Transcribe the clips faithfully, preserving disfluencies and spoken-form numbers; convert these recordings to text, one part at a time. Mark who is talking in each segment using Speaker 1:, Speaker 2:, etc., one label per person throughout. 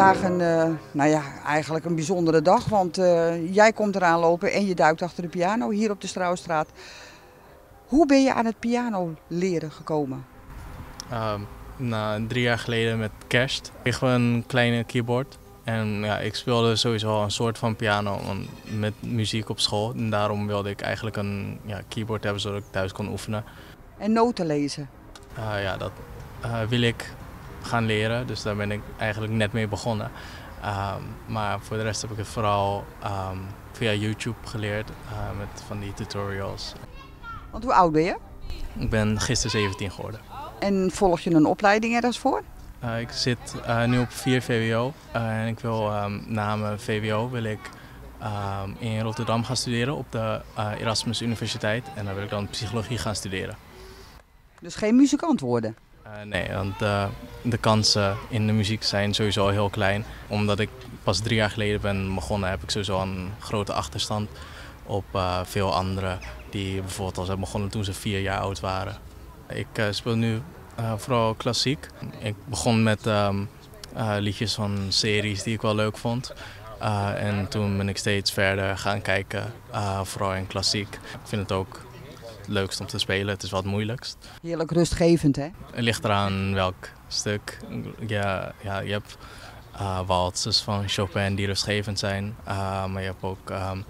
Speaker 1: vandaag een, uh, nou ja, eigenlijk een bijzondere dag, want uh, jij komt eraan lopen en je duikt achter de piano hier op de Strouwstraat. Hoe ben je aan het piano leren gekomen?
Speaker 2: Uh, nou, drie jaar geleden met kerst kregen we een kleine keyboard. En ja, ik speelde sowieso al een soort van piano met muziek op school. En daarom wilde ik eigenlijk een ja, keyboard hebben zodat ik thuis kon oefenen.
Speaker 1: En noten lezen?
Speaker 2: Uh, ja, dat uh, wil ik gaan leren, dus daar ben ik eigenlijk net mee begonnen. Um, maar voor de rest heb ik het vooral um, via YouTube geleerd uh, met van die tutorials.
Speaker 1: Want hoe oud ben je?
Speaker 2: Ik ben gisteren zeventien geworden.
Speaker 1: En volg je een opleiding ergens voor?
Speaker 2: Uh, ik zit uh, nu op vier V W O uh, en ik wil um, na mijn V W O wil ik um, in Rotterdam gaan studeren op de uh, Erasmus Universiteit en daar wil ik dan psychologie gaan studeren.
Speaker 1: Dus geen muzikant worden?
Speaker 2: Uh, nee, want de, de kansen in de muziek zijn sowieso heel klein. Omdat ik pas drie jaar geleden ben begonnen, heb ik sowieso een grote achterstand op uh, veel anderen die bijvoorbeeld al zijn begonnen toen ze vier jaar oud waren. Ik uh, speel nu uh, vooral klassiek. Ik begon met um, uh, liedjes van series die ik wel leuk vond. Uh, en toen ben ik steeds verder gaan kijken, uh, vooral in klassiek. Ik vind het ook het leukst om te spelen, het is wat moeilijkst.
Speaker 1: Heerlijk rustgevend, hè?
Speaker 2: Het ligt eraan welk stuk. Ja, ja, je hebt uh, waltzes van Chopin die rustgevend zijn, uh, maar je hebt ook um,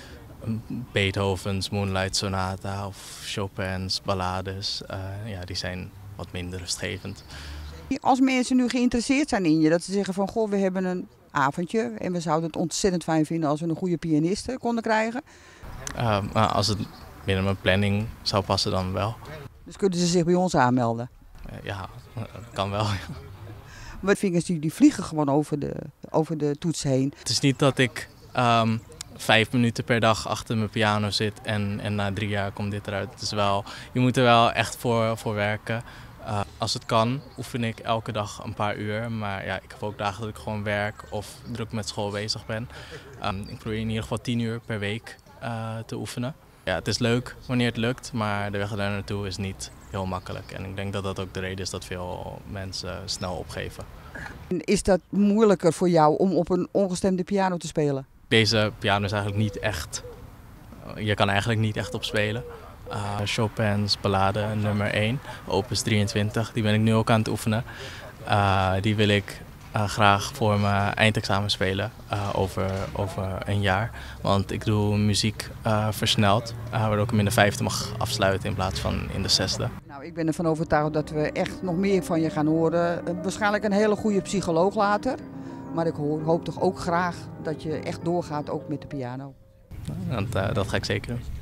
Speaker 2: Beethoven's Moonlight Sonata of Chopin's ballades. Uh, ja, die zijn wat minder rustgevend.
Speaker 1: Als mensen nu geïnteresseerd zijn in je, dat ze zeggen van goh, we hebben een avondje en we zouden het ontzettend fijn vinden als we een goede pianiste konden krijgen.
Speaker 2: Uh, maar als het binnen mijn planning zou passen, dan wel.
Speaker 1: Dus kunnen ze zich bij ons aanmelden?
Speaker 2: Uh, ja, dat kan wel.
Speaker 1: Mijn vingers die, die vliegen gewoon over de, over de toets heen.
Speaker 2: Het is niet dat ik um, vijf minuten per dag achter mijn piano zit en, en na drie jaar komt dit eruit. Het is wel, je moet er wel echt voor, voor werken. Uh, als het kan, oefen ik elke dag een paar uur. Maar ja, ik heb ook dagen dat ik gewoon werk of druk met school bezig ben. Um, ik probeer in ieder geval tien uur per week uh, te oefenen. Ja, het is leuk wanneer het lukt, maar de weg daar naartoe is niet heel makkelijk. En ik denk dat dat ook de reden is dat veel mensen snel opgeven.
Speaker 1: Is dat moeilijker voor jou om op een ongestemde piano te spelen?
Speaker 2: Deze piano is eigenlijk niet echt, je kan eigenlijk niet echt op spelen. Uh, Chopin's ballade nummer één, opus drieëntwintig, die ben ik nu ook aan het oefenen. Uh, die wil ik uh, graag voor mijn eindexamen spelen uh, over, over een jaar. Want ik doe muziek uh, versneld, uh, waardoor ik hem in de vijfde mag afsluiten in plaats van in de zesde.
Speaker 1: Nou, ik ben ervan overtuigd dat we echt nog meer van je gaan horen. Uh, waarschijnlijk een hele goede psycholoog later. Maar ik hoor, hoop toch ook graag dat je echt doorgaat ook met de piano.
Speaker 2: Want, uh, dat ga ik zeker doen.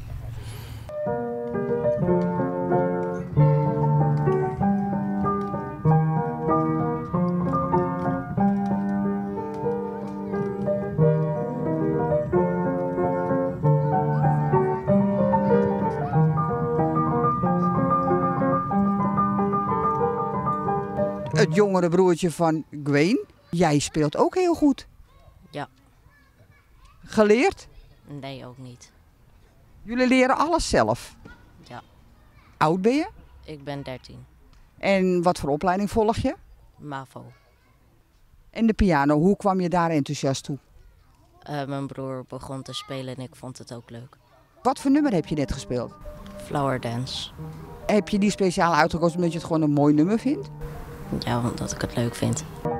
Speaker 1: Het jongere broertje van Gwen, jij speelt ook heel goed.
Speaker 3: Ja.
Speaker 1: Geleerd?
Speaker 3: Nee, ook niet.
Speaker 1: Jullie leren alles zelf?
Speaker 3: Ja.
Speaker 1: Oud ben je?
Speaker 3: Ik ben dertien.
Speaker 1: En wat voor opleiding volg je?
Speaker 3: MAVO.
Speaker 1: En de piano, hoe kwam je daar enthousiast toe?
Speaker 3: Uh, mijn broer begon te spelen en ik vond het ook leuk.
Speaker 1: Wat voor nummer heb je net gespeeld?
Speaker 3: Flower Dance.
Speaker 1: Heb je die speciaal uitgekozen omdat je het gewoon een mooi nummer vindt?
Speaker 3: Ja, omdat ik het leuk vind.